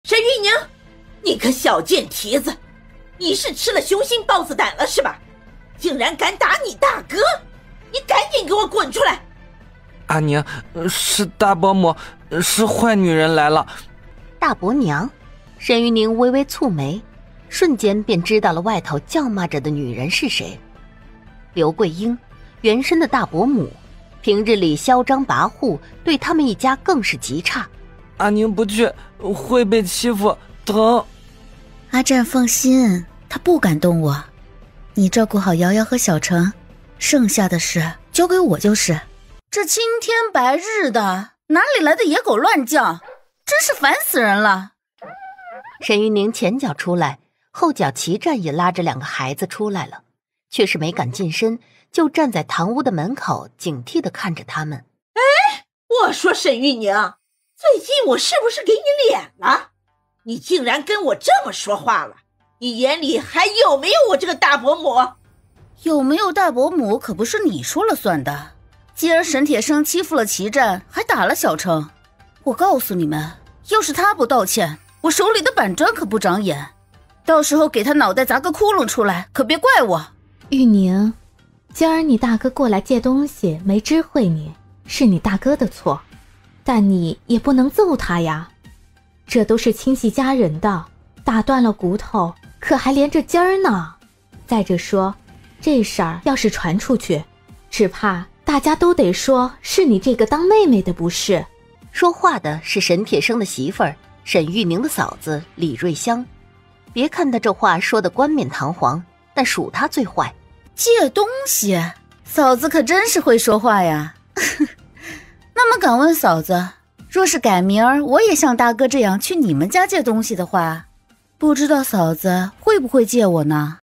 沈玉宁，你个小贱蹄子，你是吃了雄心豹子胆了是吧？竟然敢打你大哥，你赶紧给我滚出来！ 阿娘，是大伯母，是坏女人来了。 大伯娘，沈玉宁微微蹙眉，瞬间便知道了外头叫骂着的女人是谁。刘桂英，原身的大伯母，平日里嚣张跋扈，对他们一家更是极差。 阿宁不去会被欺负，疼。 阿战放心，他不敢动我。你照顾好瑶瑶和小程，剩下的事交给我就是。 这青天白日的，哪里来的野狗乱叫，真是烦死人了。 沈玉宁前脚出来，后脚齐战也拉着两个孩子出来了，却是没敢近身，就站在堂屋的门口警惕地看着他们。 我说沈玉宁，最近我是不是给你脸了？你竟然跟我这么说话了，你眼里还有没有我这个大伯母？ 有没有大伯母可不是你说了算的。既然沈铁生欺负了齐战，还打了小程，我告诉你们，要是他不道歉，我手里的板砖可不长眼，到时候给他脑袋砸个窟窿出来，可别怪我。 玉宁，今儿你大哥过来借东西没知会你，是你大哥的错，但你也不能揍他呀，这都是亲戚家人的，打断了骨头可还连着筋儿呢。再者说，这事儿要是传出去，只怕大家都得说是你这个当妹妹的不是。 说话的是沈铁生的媳妇儿，沈玉宁的嫂子李瑞香。别看他这话说的冠冕堂皇，但属他最坏。 借东西，嫂子可真是会说话呀。那么敢问嫂子，若是改明儿我也像大哥这样去你们家借东西的话，不知道嫂子会不会借我呢？